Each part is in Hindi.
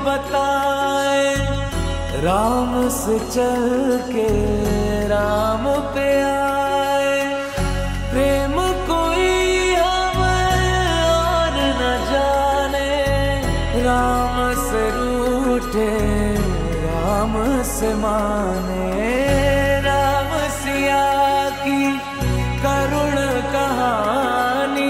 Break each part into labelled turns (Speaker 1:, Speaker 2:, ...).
Speaker 1: बताए, राम से चल के राम पे आए। प्रेम कोई हमें और न जाने, राम से रूठे राम से माने। राम सिया की करुण कहानी,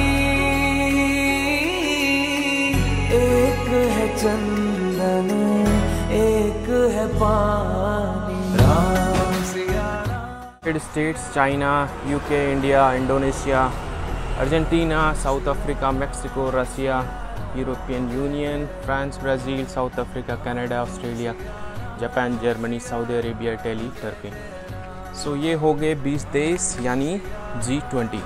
Speaker 1: एक है चंदन एक है पानी। Ram Siya
Speaker 2: United States, China, UK, India, Indonesia, Argentina, South Africa, Mexico, Russia, European Union, France, Brazil, South Africa, Canada, Australia, Japan, Germany, Saudi Arabia, Italy, Turkey. So ये हो गए 20 देश यानी G20।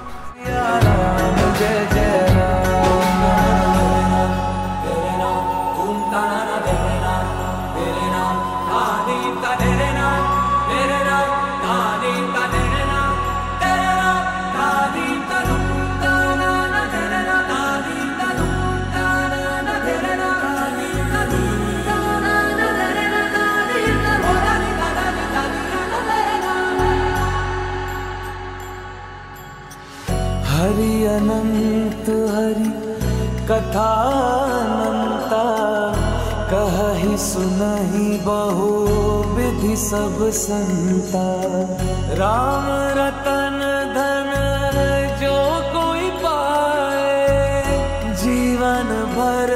Speaker 1: हरि अनंत हरि कथा अनंता, कहहि सुनहि बहु विधि सब संता। राम रतन धन जो कोई पाए, जीवन भर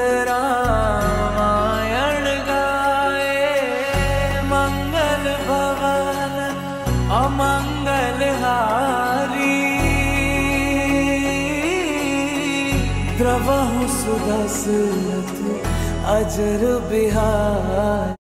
Speaker 1: रामायण गाए। मंगल भवन अमंगल हारी, द्रवहु सुदशरथ अजर बिहार।